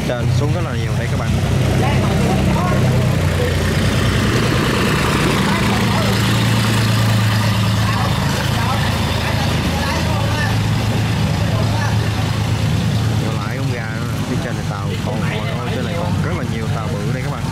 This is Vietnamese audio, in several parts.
trên xuống rất là nhiều đây các bạn. Lại không ra nữa. Phía trên này tàu còn trên này còn rất là nhiều tàu bự đây các bạn.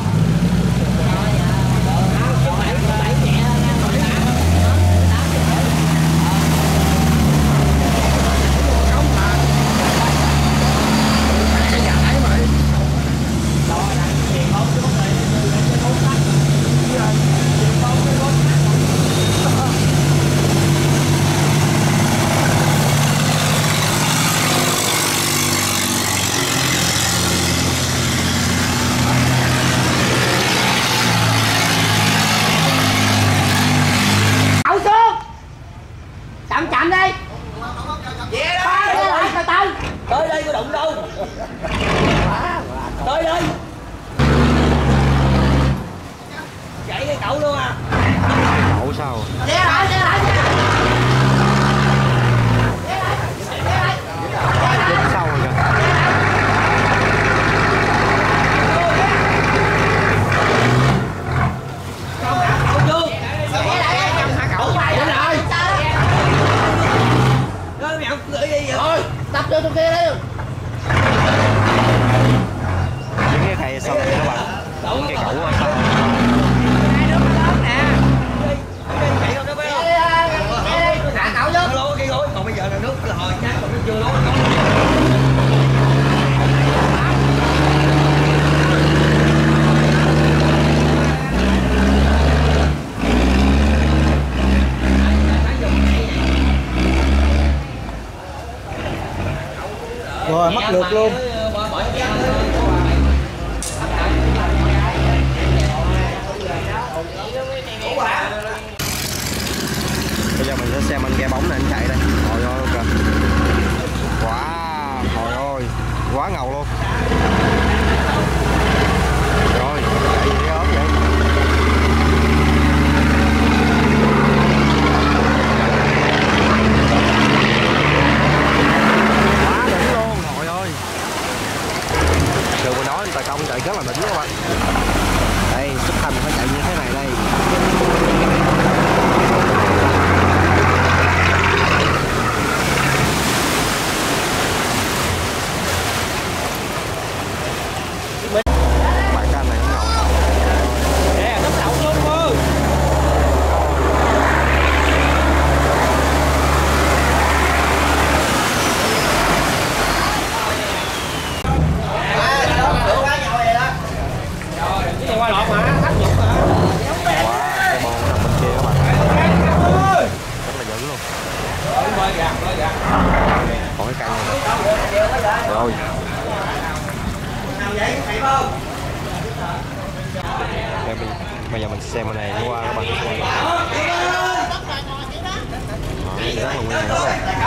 Chậm đi. Tới đây có đụng đâu. Tới đây. Chạy cái cậu luôn à. Cậu sao? Xe lại. Chết sau rồi kìa. Tập vô trong kia đi. Những cái cây sau này các bạn. Những cây cẩu sau. Hai đứa lớn nè. Thả cậu vô. Lố cái gối, còn bây giờ là nước hồi chắc còn nó chưa lố. Rồi mất lượt luôn. Bây giờ mình sẽ xem anh ghe bóng này anh chạy đây. Trời ơi kìa. Wow, trời ơi, quá ngầu luôn. Rồi, chạy gì ớt vậy? Quá đỉnh luôn, trời ơi. Đường mình nói tài công chạy rất là đỉnh các bạn. Đây, xuất hành phải chạy như thế này đây. Còn cái cây này rồi. Bây giờ mình xem bên này nó qua các bạn. Rất là nguy hiểm luôn.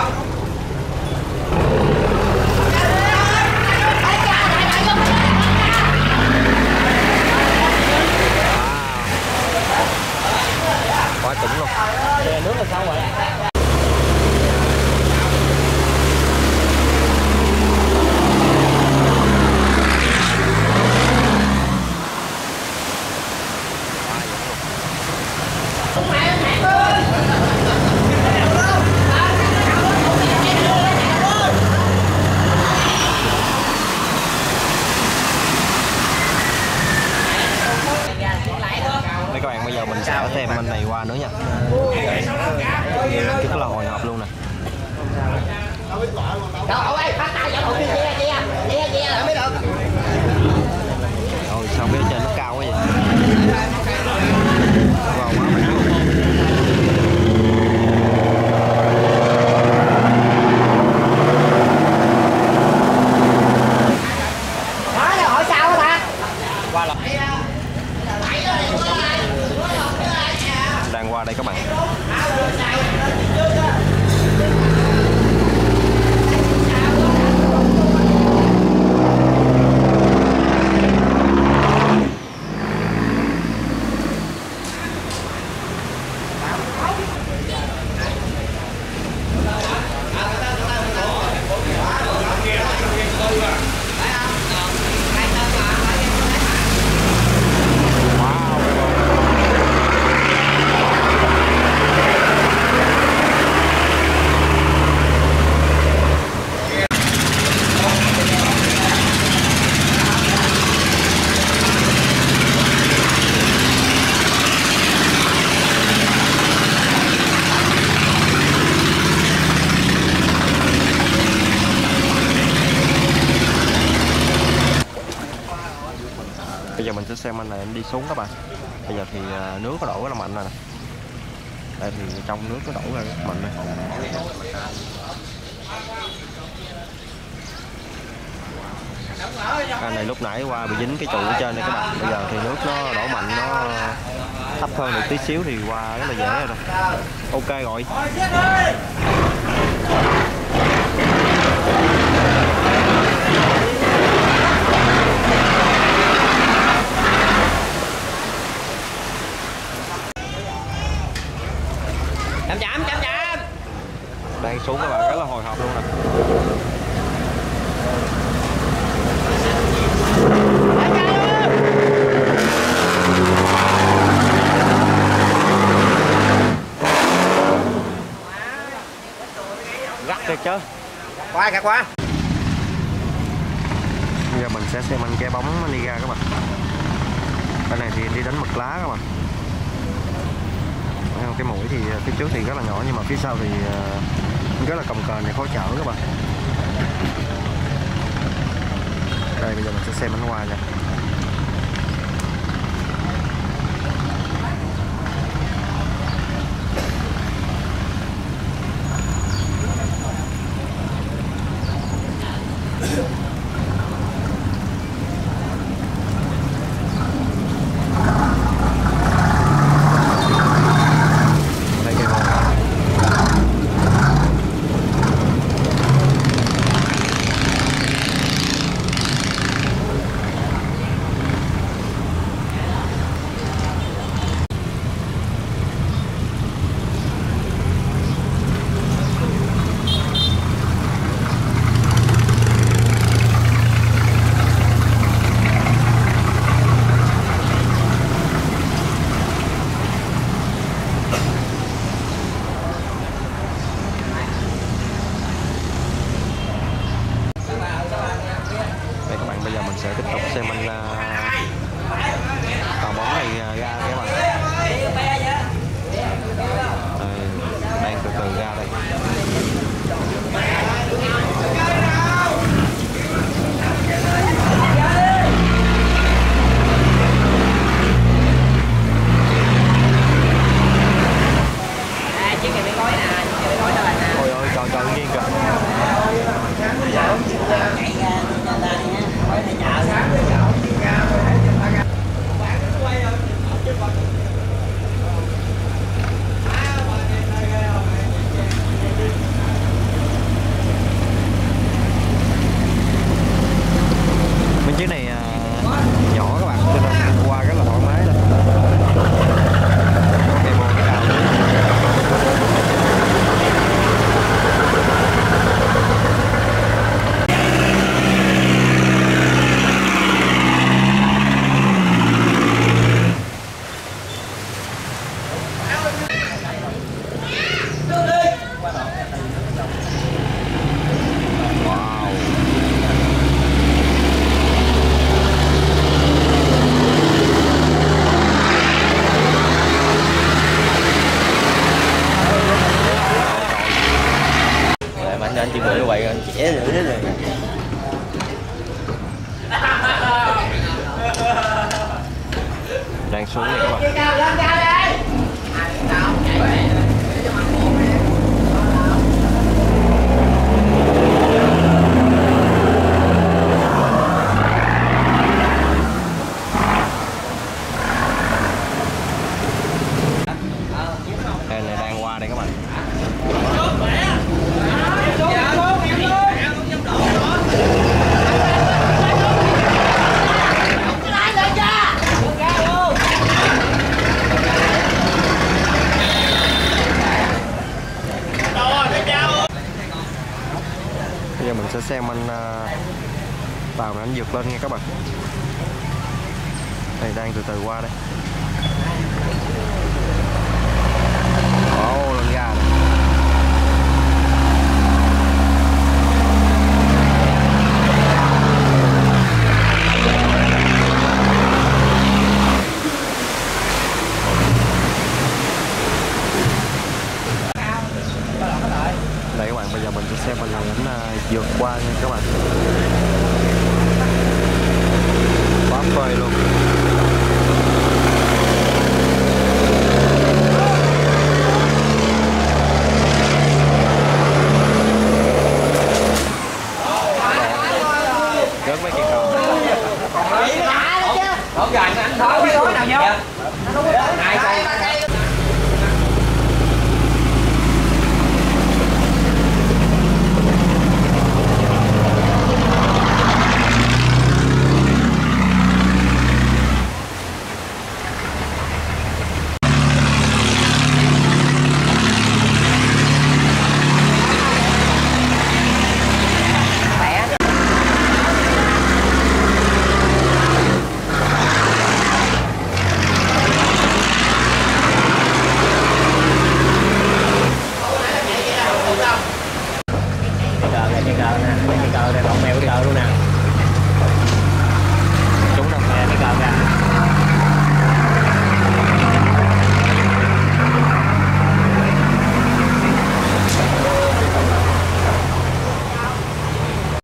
Quá tỉnh luôn. Nước là sao rồi? Các bạn bây giờ mình sẽ thêm bên này qua nữa nha. Rất là hồi hộp luôn nè. Rồi sao phía trên nó cao quá vậy? Wow, quá mạnh luôn. Hỏi sao hả ta? Qua rồi. Đang qua đây các bạn. mình sẽ xem anh này anh đi xuống các bạn. Bây giờ thì nước nó đổ rất là mạnh rồi nè. Đây thì trong nước nó đổ ra rất mạnh này. Anh này lúc nãy qua bị dính cái trụ ở trên này các bạn. Bây giờ thì nước nó đổ mạnh, nó thấp hơn được tí xíu thì qua rất là dễ rồi nè. Ok rồi. Chậm. Đang xuống các bạn, rất là hồi hộp luôn nè. Gắt được chứ. Qua kìa qua. Bây giờ mình sẽ xem anh ke bóng đi ra các bạn. Bên này thì đi đánh mực lá các bạn. Cái mũi thì phía trước thì rất là nhỏ nhưng mà phía sau thì rất là cồng kềnh và khó chở các bạn. Đây bây giờ mình sẽ xem anh qua nha. Bây giờ mình sẽ tiếp tục xem anh tàu bóng này ra các bạn. Đang từ từ ra đây. Ôi ơi trời nghiêng kìa. Bên chiếc này nhỏ các bạn, cho nên qua rất là thoải mái luôn. Cây bò cái đào anh chuẩn bị như vậy anh trẻ dữ thế này. đang xuống này các bạn. Đây này đang qua đây các bạn. Bây giờ mình sẽ xem anh tàu này anh vượt lên nha các bạn. Đây đang từ từ qua đây. Lên ga này. Đây các bạn, bây giờ mình sẽ xem anh này anh vượt qua nha các bạn. Quá phê luôn. rớt mấy cây con. Còn gà anh tháo cái gói nào vô. Này